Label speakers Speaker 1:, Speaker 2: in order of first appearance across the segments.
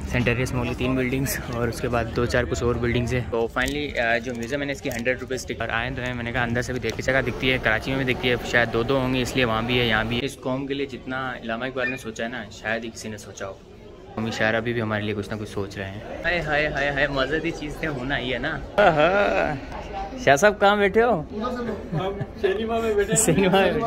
Speaker 1: सेंटेरियस mall की 3 buildings और उसके बाद 2-4 कुछ और बिल्डिंग्स है। तो फाइनली जो म्यूज़ियम है इसकी 100 रुपीज़ टिकट आए तो है। मैंने कहा अंदर से भी देखी जगह दिखती है, कराची में भी दिखती है, शायद दो होंगी, इसलिए वहाँ भी है यहाँ भी है। इस कौम के लिए जितना इलामा इकबाल ने सोचा है ना, शायद ही किसी ने सोचा हो। मम्मी शायर अभी भी हमारे लिए कुछ ना कुछ सोच रहे हैं। हाय हाय हाय हाय, मज़े की चीज़ तो होना ही है ना। शाह साहब कहाँ बैठे हो? सिनेमा में बैठे। सिनेमा में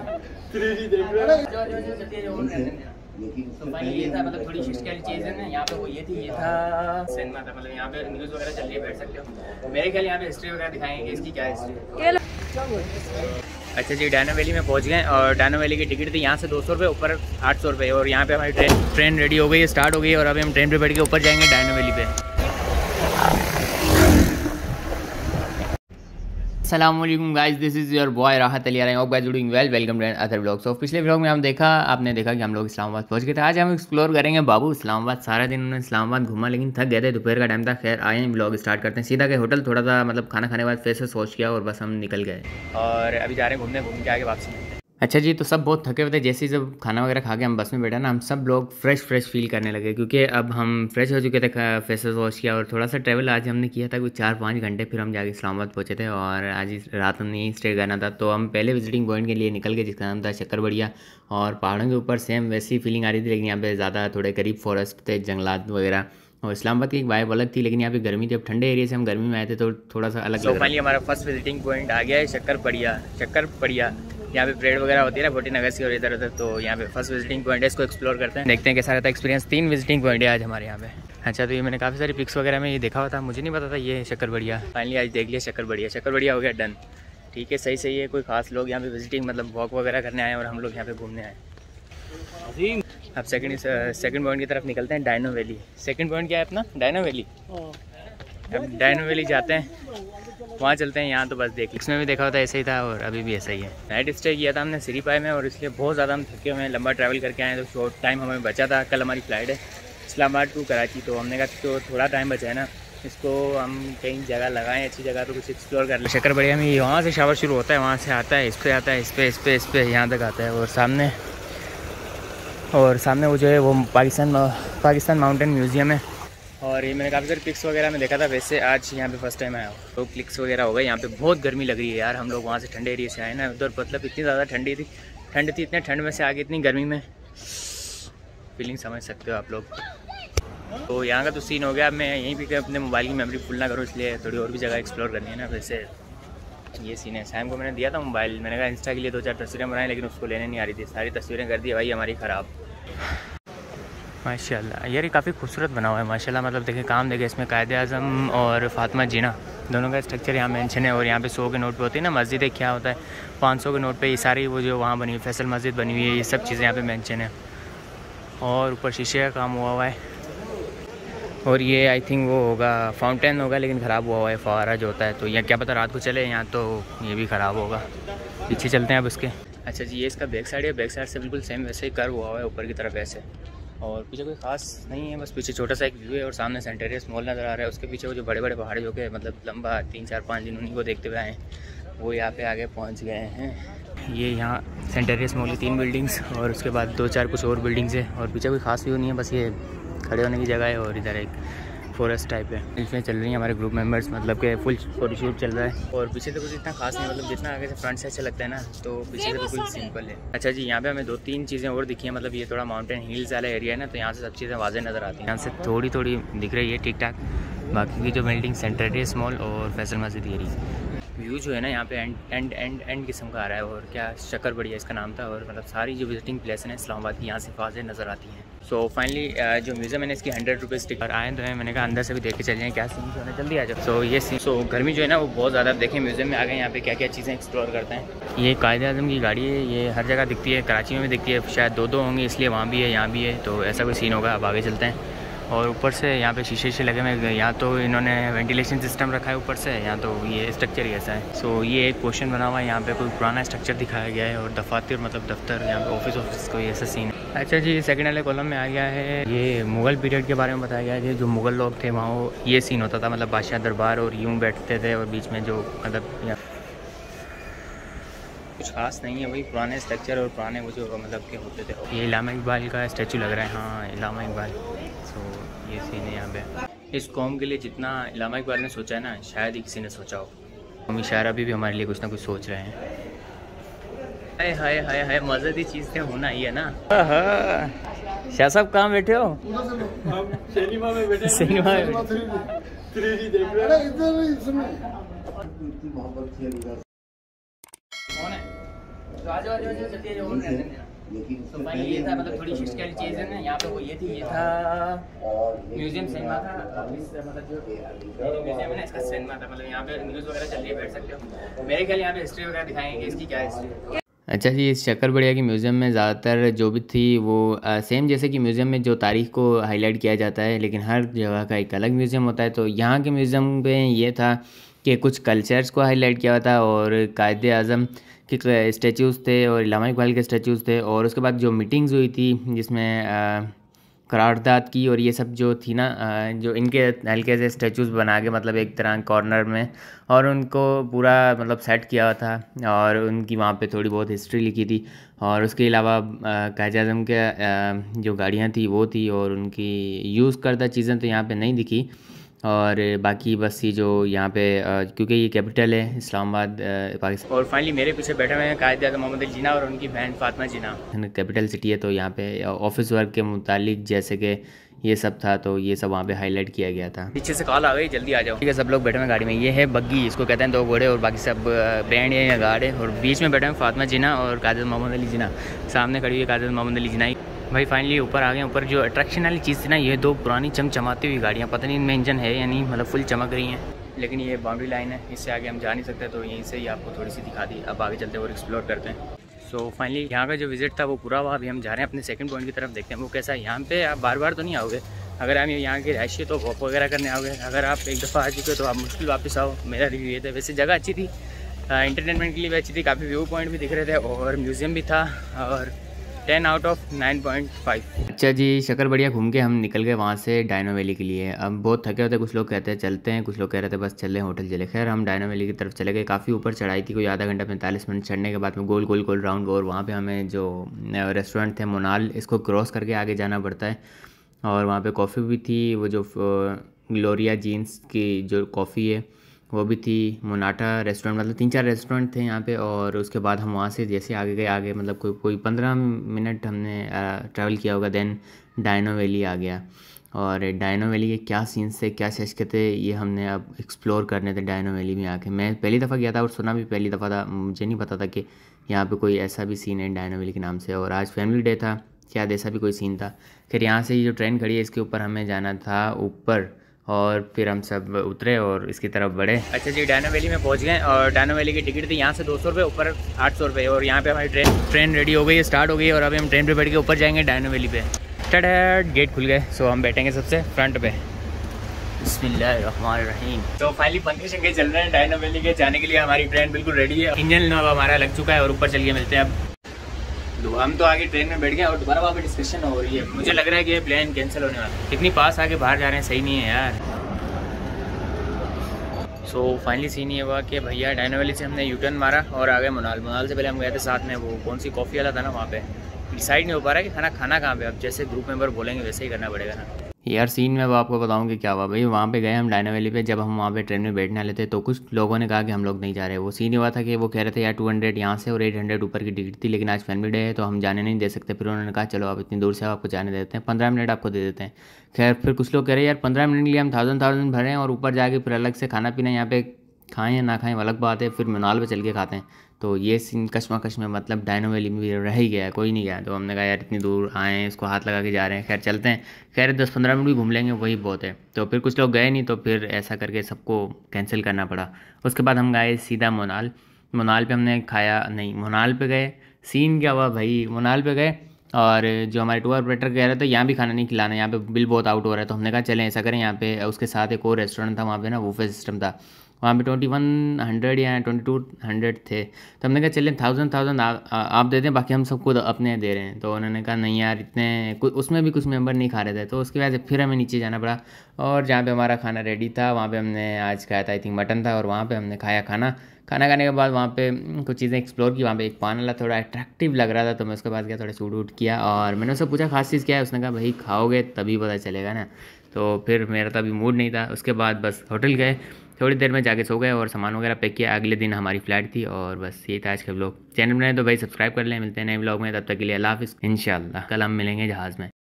Speaker 1: तो फाइनली ये था, मतलब थोड़ी शिफ्ट वाली चीज़ है ना यहाँ पे, वो ये थी, ये था सिनेमा था, मतलब यहाँ पे न्यूज़ वगैरह चल रही है, बैठ सकते हो। मेरे ख्याल यहाँ पे हिस्ट्री वगैरह दिखाएंगे कि इसकी क्या हिस्ट्री है। अच्छा जी, डायनो वैली में पहुँच गए और डायनो वैली की टिकट थी यहाँ से 200 रुपये, ऊपर 800 रुपये। और यहाँ पे हमारी ट्रेन रेडी हो गई है, स्टार्ट हो गई है और अभी हम ट्रेन पर बैठ के ऊपर जाएंगे डायनो वैली पे। अस्सलामुअलैकुम guys, this is your boy Rahat Ali. I hope guys doing well. Welcome to other vlog. So पिछले व्लॉग में आपने देखा कि हम लोग इस्लामाबाद पहुंच गए थे। आज हम एक्सप्लोर करेंगे बाबू इस्लामाबाद। सारा दिन उन्होंने इस्लामाबाद घूमा लेकिन थक गए थे, दोपहर का टाइम था। खैर आए हैं, व्लॉग स्टार्ट करते हैं। सीधा गए होटल, थोड़ा सा मतलब खाना खाने के बाद फिर से सोच किया और बस हम निकल गए और अभी जा रहे हैं घूमने, घूम के आगे वापसी। अच्छा जी, तो सब बहुत थके हुए थे। जैसे ही जब खाना वगैरह खा के हम बस में बैठा ना, हम सब लोग फ्रेश फील करने लगे क्योंकि अब हम फ्रेश हो चुके थे, फेसेस वॉश किया और थोड़ा सा ट्रैवल आज हमने किया था कुछ 4-5 घंटे। फिर हम जाके इस्लामाबाद पहुंचे थे और आज रात हमने यहीं स्टे करना था। तो हम पहले विजिटिंग पॉइंट के लिए निकल गए जिसका नाम था शक्करबढ़िया। और पहाड़ों के ऊपर सेम वैसी फीलिंग आ रही थी, लेकिन यहाँ पे ज़्यादा थोड़े करीब फॉरेस्ट थे, जंगलात वगैरह। और इस्लामाबाद की एक वाइब अलग थी, लेकिन यहाँ पे गर्मी थी। अब ठंडे एरिया से हम गर्मी में आए थे तो थोड़ा सा अलग। तो फाइनली हमारा फर्स्ट विजिटिंग पॉइंट आ गया है शक्करबढ़िया। यहाँ पे परेड वगैरह होती है ना भोटी नगर से और इधर उधर, तो यहाँ पे फर्स्ट विजिटिंग पॉइंट है, इसको एक्सप्लोर करते हैं, देखते हैं कैसा रहता है एक्सपीरियंस। 3 विजिटिंग पॉइंट है आज हमारे यहाँ पे। अच्छा, तो ये मैंने काफ़ी सारी पिक्स वगैरह में ये देखा हुआ था, मुझे नहीं पता था ये शक्करबढ़िया। फाइनली आज देख लिया शक्करबढ़िया हो गया डन। ठीक है, सही है। कोई खास लोग यहाँ पे विजिटिंग मतलब वॉक वगैरह करने आए और हम लोग यहाँ पे घूमने आए। अब सेकंड पॉइंट की तरफ निकलते हैं, डायनो वैली। सेकंड पॉइंट क्या है अपना? Dino Valley. अब डायनो वैली जाते हैं, वहाँ चलते हैं। यहाँ तो बस देख, इसमें भी देखा होता है ऐसे ही था और अभी भी ऐसा ही है। नाइट स्टे किया था हमने सिरीपाई में और इसलिए बहुत ज़्यादा हम थके हुए हैं, लंबा ट्रैवल करके आए तो शॉर्ट टाइम हमें बचा था। कल हमारी फ़्लाइट है इस्लामाबाद टू कराची, तो हमने कहा तो थोड़ा टाइम बचा है ना, इसको हम कहीं जगह लगाएं, अच्छी जगह तो कुछ एक्सप्लोर कर लें। शक्करबढ़िया में वहाँ से शावर शुरू होता है, वहाँ से आता है, इस पर आता है, इस पे यहाँ तक आता है। और सामने वो जो है वो पाकिस्तान माउंटेन म्यूज़ियम है। और ये मैंने काफ़ी सारी पिक्स वगैरह में देखा था, वैसे आज यहाँ पे फर्स्ट टाइम आया हूँ तो क्लिक्स वगैरह हो गए। यहाँ पे बहुत गर्मी लग रही है यार। हम लोग वहाँ से ठंडे एरिया से आए ना, उधर मतलब इतनी ज़्यादा ठंड थी, इतने ठंड में से आगे इतनी गर्मी में, फीलिंग समझ सकते हो आप लोग। तो यहाँ का तो सीन हो गया। अब मैं यहीं पर अपने मोबाइल की मेमोरी फुल ना करूँ, इसलिए थोड़ी और भी जगह एक्सप्लोर करनी है ना। वैसे ये सीन है। सैम को मैंने दिया था मोबाइल, मैंने कहा इंस्टा के लिए 2-4 तस्वीरें बनाएं, लेकिन उसको लेने नहीं आ रही थी। सारी तस्वीरें कर दी भाई हमारी ख़राब। माशाल्लाह यार, ये काफ़ी खूबसूरत बना हुआ है माशाल्लाह। मतलब देखें, काम देखें, इसमें कायदे आज़म और फातिमा जीना दोनों का स्ट्रक्चर यहाँ मेंशन है। और यहाँ पे 100 के नोट पे होती है ना मस्जिद, क्या होता है 500 के नोट पे ये सारी वो जो वहाँ बनी हुई फैसल मस्जिद बनी हुई है, ये सब चीज़ें यहाँ पे मेंशन है। और ऊपर शीशे का काम हुआ है। और ये आई थिंक वो होगा फाउंटेन होगा, लेकिन ख़राब हुआ है, फवारा जो होता है। तो यह क्या पता रात को चले यहाँ, तो ये भी ख़राब होगा। पीछे चलते हैं अब उसके। अच्छा जी, ये इसका बैक साइड है। बैक साइड से बिल्कुल सेम वैसे ही कर्व हुआ है ऊपर की तरफ ऐसे। और पीछे कोई खास नहीं है, बस पीछे छोटा सा एक व्यू है और सामने सेंटेरियस मॉल नज़र आ रहा है। उसके पीछे वो जो बड़े बड़े पहाड़ जो के मतलब लंबा 3-4-5 दिन उन्हीं को देखते हुए आए, वो यहाँ पे आगे पहुँच गए हैं। ये यहाँ सेंटेरियस मॉल की 3 बिल्डिंग्स और उसके बाद 2-4 कुछ और बिल्डिंग्स है। और पीछे कोई खास व्यू नहीं है, बस ये खड़े होने की जगह है और इधर एक फॉरेस्ट टाइप है। इसमें चल रही है हमारे ग्रुप मेंबर्स, मतलब कि फुल फोटोशूट चल रहा है। और पीछे तो कुछ इतना खास नहीं, मतलब जितना आगे से फ्रंट से अच्छा लगता है ना, तो पीछे से बिल्कुल सिंपल है। अच्छा जी, यहाँ पे हमें 2-3 चीज़ें और दिखी हैं। मतलब ये थोड़ा माउंटेन हिल्स वाला एरिया है ना, तो यहाँ से सब चीज़ें वाज़ेह नज़र आती हैं। यहाँ से थोड़ी दिख रही है ठीक ठाक। बाकी की जो बिल्डिंग सेंटेरियस मॉल और फैसल मस्जिद एरिया व्यू जो है ना यहाँ पे एंड किस्म का आ रहा है। और क्या शक्करबढ़िया इसका नाम था। और मतलब सारी जो विजिटिंग प्लेस है इस्लामाबाद की यहाँ से वाज़ेह नज़र आती हैं। सो फाइनली जो म्यूज़ियम है ना, इसकी 100 रुपीज़ टिकट आए तो है। मैंने कहा अंदर से भी देख के चल जाएँ क्या सीन है, जल्दी आ जाओ। सो ये सीन, गर्मी जो है ना वो बहुत ज़्यादा। देखें म्यूज़ियम में आ गए, यहाँ पे क्या क्या चीज़ें एक्सप्लोर करते हैं। ये कायदे आज़म की गाड़ी है, ये हर जगह दिखती है, कराची में भी दिखती है, शायद 2 होंगी, इसलिए वहाँ भी है यहाँ भी है, तो ऐसा कोई सीन होगा। अब आगे चलते हैं। और ऊपर से यहाँ पे शीशे लगे हुए, यहाँ तो इन्होंने वेंटिलेशन सिस्टम रखा है ऊपर से, यहाँ तो ये स्ट्रक्चर ही ऐसा है। सो ये एक क्वेश्चन बना हुआ है, यहाँ पे कोई पुराना स्ट्रक्चर दिखाया गया है। और दफातर मतलब दफ्तर, यहाँ पे ऑफिस कोई ऐसा सीन है। अच्छा जी, सेकंड वाले कॉलम में आ गया है, ये मुग़ल पीरियड के बारे में बताया गया है। जो मुग़ल लोग थे वहाँ ये सीन होता था, मतलब बादशाह दरबार और यूँ बैठते थे और बीच में जो मतलब कुछ खास नहीं है, वही पुराने स्ट्रक्चर और पुराने वो जो मतलब के होते थे। ये इलामा इकबाल का स्टैचू लग रहा है। हाँ, इलामा इकबाल। सो ये पे। इस कौम के लिए जितना इलामा इकबाल ने सोचा है ना, शायद ही किसी ने सोचा हो। मम्मी शायर अभी भी हमारे लिए कुछ ना कुछ सोच रहे हैं। हाय हाय हाय हाय, मज़ेदार चीज़ तो होना ही है ना। शाह साहब कहाँ बैठे हो? सिनेमा में बैठे। सिनेमा में तो भाई ये था, मतलब थोड़ी हिस्टोरिकल चीज़ है ना यहाँ पे। वो ये थी, ये था म्यूजियम सिनेमा था। मतलब जो म्यूजियम है ना, इसका सिनेमा था। मतलब यहाँ पे न्यूज़ वगैरह चल रही है, बैठ सकते हो। मेरे ख्याल यहाँ पे हिस्ट्री वगैरह दिखाएंगे इसकी क्या हिस्ट्री है। अच्छा जी, इस शक्कर बढ़िया की म्यूज़ियम में ज़्यादातर जो भी थी वो सेम जैसे कि म्यूज़ियम में जो तारीख़ को हाईलाइट किया जाता है, लेकिन हर जगह का एक अलग म्यूज़ियम होता है। तो यहाँ के म्यूज़ियम पे ये था कि कुछ कल्चर्स को हाईलाइट किया हुआ था और कायदे आज़म के स्टैचूज़ थे और इलामा इकबाल के स्टैचूज़ थे। और उसके बाद जो मीटिंग्स हुई थी जिसमें करारदाद की और ये सब जो थी ना, जो इनके हल्के से स्टैचूज़ बना के मतलब एक तरह कॉर्नर में, और उनको पूरा मतलब सेट किया हुआ था और उनकी वहाँ पे थोड़ी बहुत हिस्ट्री लिखी थी। और उसके अलावा कायदे आज़म के जो गाड़ियाँ थी वो थी और उनकी यूज़ करदा चीज़ें तो यहाँ पे नहीं दिखी। और बाकी बस ये जो यहाँ पे क्योंकि ये कैपिटल है इस्लामाबाद पाकिस्तान। और फाइनली मेरे पीछे बैठे हुए हैं कायदे आज़म मोहम्मद अली जिन्ना और उनकी बहन फातिमा जिन्ना। कैपिटल सिटी है तो यहाँ पे ऑफिस वर्क के मुतालिक जैसे कि ये सब था, तो ये सब वहाँ पे हाईलाइट किया गया था। पीछे से कॉल आ गई, जल्दी आ जाओ। ठीक है, सब लोग बैठे हुए गाड़ी में। ये है बग्गी, इसको कहते हैं दो घोड़े, और बाकी सब बैंड या गाड़े। और बीच में बैठे हैं फातिमा जिन्ना और कायदे मोहम्मद अली जिन्ना। सामने खड़ी हुई कायदे मोहम्मद अली जिन्ना। भाई फाइनली ऊपर आ गए। ऊपर जो अट्रैक्शन वाली चीज़ थी ना, ये दो पुरानी चमचमाती हुई गाड़ियाँ, पता नहीं इनमें इंजन है या नहीं, मतलब फुल चमक रही हैं। लेकिन ये बाउंड्री लाइन है, इससे आगे हम जा नहीं सकते, तो यहीं से ही आपको थोड़ी सी दिखा दी। अब आगे चलते हैं और एक्सप्लोर करते हैं। सो फाइनली यहाँ का जो विज़िट था वो पूरा हुआ। अभी हम जा रहे हैं अपने सेकंड पॉइंट की तरफ, देखते हैं वो कैसा है। यहाँ पे आप बार बार तो नहीं आओगे, अगर आप यहाँ के रहायशी तो वॉक वगैरह करने आओगे। अगर आप एक दफ़ा आ चुके हो तो आप मुश्किल वापस आओ। मेरा रिव्यू ये था। वैसे जगह अच्छी थी, एंटरटेनमेंट के लिए भी अच्छी थी, काफ़ी व्यू पॉइंट भी दिख रहे थे और म्यूज़ियम भी था। और 10 आउट ऑफ 9.5। अच्छा जी, शक्कर बढ़िया घूम के हम निकल गए वहाँ से डायनो वैली के लिए। अब बहुत थके होते, कुछ लोग कहते हैं चलते हैं, कुछ लोग कह रहे थे बस चल रहे होटल चले। खैर हम डायनो वैली की तरफ चले गए। काफ़ी ऊपर चढ़ाई थी, कोई आधा घंटा 45 मिनट चढ़ने के बाद में गोल गोल गोल राउंड। और वहाँ पे हमें जो रेस्टोरेंट थे मोनाल, इसको क्रॉस करके आगे जाना पड़ता है। और वहाँ पे कॉफ़ी भी थी, वो जो ग्लोरिया जीन्स की जो कॉफ़ी है वो भी थी। मोनाटा रेस्टोरेंट, मतलब 3-4 रेस्टोरेंट थे यहाँ पे। और उसके बाद हम वहाँ से जैसे आगे गए, आगे मतलब कोई 15 मिनट हमने ट्रैवल किया होगा, देन डायनो वैली आ गया। और डायनो वैली के क्या सीन्स थे, क्या शख्सियत थे, ये हमने अब एक्सप्लोर करने थे डायनो वैली में आके। मैं पहली दफ़ा गया था और सुना भी पहली दफ़ा था, मुझे नहीं पता था कि यहाँ पे कोई ऐसा भी सीन है डायनो वैली के नाम से। और आज फैमिली डे था, शायद ऐसा भी कोई सीन था। फिर यहाँ से ये जो ट्रेन खड़ी है इसके ऊपर हमें जाना था ऊपर, और फिर हम सब उतरे और इसकी तरफ बढ़े। अच्छा जी, डायनो वैली में पहुँच गए और डायनो वैली की टिकट थी यहाँ से 200 रुपये, ऊपर 800 रुपये। और यहाँ पे हमारी ट्रेन रेडी हो गई है, स्टार्ट हो गई है। और अभी हम ट्रेन पे बैठ के ऊपर जाएंगे डायनो वैली पे। गेट खुल गए, सो हम बैठेंगे सबसे फ्रंट पे। बिस्मिल्लाहिर्रहमानिर्रहीम। तो फाइनली पंखे शंखे चल रहे हैं डायनो वैली के जाने के लिए। हमारी ट्रेन बिल्कुल रेडी है, इंजन अब हमारा लग चुका है और ऊपर चल के मिलते हैं। अब हम तो आगे ट्रेन में बैठ गए और दोबारा वहाँ पे डिस्कशन हो रही है। मुझे लग रहा है कि ये प्लान कैंसिल होने वाला है। कितनी पास आके बाहर जा रहे हैं, सही नहीं है यार। सो फाइनली सीन ये हुआ कि भैया डायनो वैली से हमने यूटर्न मारा और आ गए मोनाल से पहले हम गए थे साथ में, वो कौन सी कॉफ़ी वाला था ना, वहाँ पे डिसाइड नहीं हो पा रहा है कि खाना कहाँ पे। अब जैसे ग्रुप मेंबर बोलेंगे वैसे ही करना पड़ेगा ना यार। सीन में अब आपको बताऊं कि क्या हुआ भाई। वहाँ पे गए हम डायनो वैली पे, जब हम वहाँ पे ट्रेन में बैठने वाले थे तो कुछ लोगों ने कहा कि हम लोग नहीं जा रहे। वो सीन हुआ था कि वो कह रहे थे यार 200 यहाँ से और 800 ऊपर की टिकट थी, लेकिन आज फैमिली डे है तो हम जाने नहीं दे सकते। फिर उन्होंने कहा चलो आप इतनी दूर से आपको जाने देते हैं, 15 मिनट आपको दे देते हैं। खैर फिर कुछ लोग कह रहे हैं यार 15 मिनट के लिए हम 1000 भरें और ऊपर जाके फिर अलग से खाना पीना यहाँ पे खाएं या ना खाएं अलग बात है, फिर मोनाल पे चल के खाते हैं। तो ये सीन कश्मकश में मतलब डायनो वैली में भी रह ही गया, कोई नहीं गया। तो हमने कहा यार इतनी दूर आए हैं, इसको हाथ लगा के जा रहे हैं, खैर चलते हैं। खैर 10-15 मिनट भी घूम लेंगे वही बहुत है। तो फिर कुछ लोग गए नहीं, तो फिर ऐसा करके सबको कैंसिल करना पड़ा। उसके बाद हम गए सीधा मोनाल पे हमने खाया नहीं, मोनाल पे गए। सीन क्या हुआ भाई, मोनाल पे गए और जो हमारे टूर ऑपरेटर कह रहे थे यहाँ भी खाना नहीं खिलाना, यहाँ पे बिल बहुत आउट हो रहा है। तो हमने कहा चलें ऐसा करें, यहाँ पे उसके साथ एक और रेस्टोरेंट था, वहाँ पे ना बूफे सिस्टम था, वहाँ पे 2100 या 2200 थे। तो हमने कहा चलें 1000 आप दे दें, बाकी हम सबको अपने दे रहे हैं। तो उन्होंने कहा नहीं यार इतने, उसमें भी कुछ मेंबर नहीं खा रहे थे, तो उसकी वजह से फिर हमें नीचे जाना पड़ा। और जहाँ पे हमारा खाना रेडी था वहाँ पे हमने आज खाया था, आई थिंक मटन था, और वहाँ पे हमने खाया खाना खाने के बाद वहाँ पे कुछ चीज़ें एक्सप्लोर की। वहाँ पे एक पान वाला थोड़ा अट्रैक्टिव लग रहा था, तो मैं उसके बाद गया, थोड़ा शूट वूट किया। और मैंने उससे पूछा खास चीज़ क्या है, उसने कहा भाई खाओगे तभी पता चलेगा ना। तो फिर मेरा तो अभी मूड नहीं था। उसके बाद बस होटल गए, थोड़ी देर में जाके सो गए और सामान वगैरह पैक किया। अगले दिन हमारी फ़्लाइट थी और बस ये था आज का व्लॉग। चैनल बनाए तो भाई सब्सक्राइब कर लें। मिलते हैं नए व्लॉग में, तब तक के लिए अल्लाह हाफ़िज़। इंशाल्लाह कल हम मिलेंगे जहाज़ में।